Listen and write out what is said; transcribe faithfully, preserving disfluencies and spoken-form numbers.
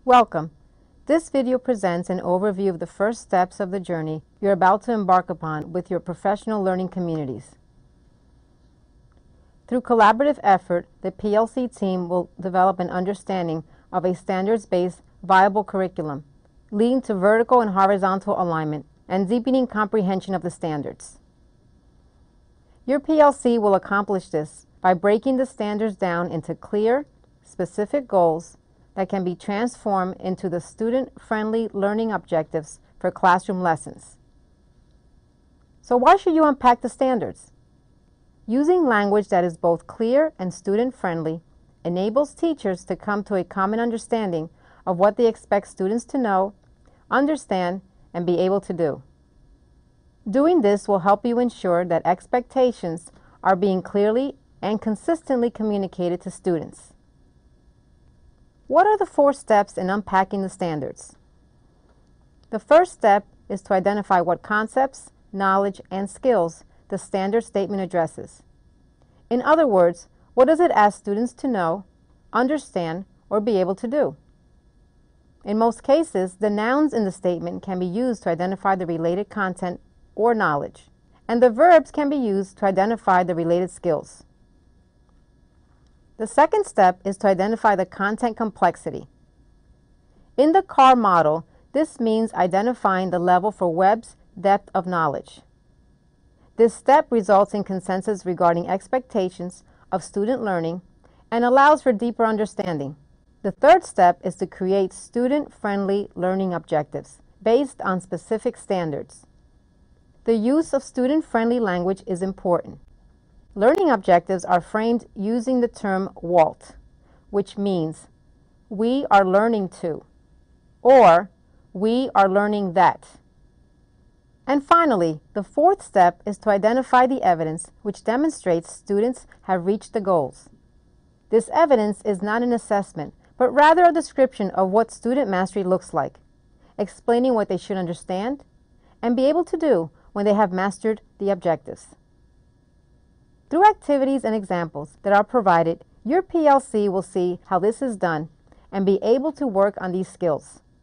Welcome. This video presents an overview of the first steps of the journey you're about to embark upon with your professional learning communities. Through collaborative effort, the P L C team will develop an understanding of a standards-based, viable curriculum, leading to vertical and horizontal alignment and deepening comprehension of the standards. Your P L C will accomplish this by breaking the standards down into clear, specific goals that can be transformed into the student-friendly learning objectives for classroom lessons. So why should you unpack the standards? Using language that is both clear and student-friendly enables teachers to come to a common understanding of what they expect students to know, understand, and be able to do. Doing this will help you ensure that expectations are being clearly and consistently communicated to students. What are the four steps in unpacking the standards? The first step is to identify what concepts, knowledge, and skills the standard statement addresses. In other words, what does it ask students to know, understand, or be able to do? In most cases, the nouns in the statement can be used to identify the related content or knowledge, and the verbs can be used to identify the related skills. The second step is to identify the content complexity. In the C A R model, this means identifying the level for Webb's depth of knowledge. This step results in consensus regarding expectations of student learning and allows for deeper understanding. The third step is to create student-friendly learning objectives based on specific standards. The use of student-friendly language is important. Learning objectives are framed using the term W A L T, which means we are learning to, or we are learning that. And finally, the fourth step is to identify the evidence which demonstrates students have reached the goals. This evidence is not an assessment, but rather a description of what student mastery looks like, explaining what they should understand and be able to do when they have mastered the objectives. Through activities and examples that are provided, your P L C will see how this is done and be able to work on these skills.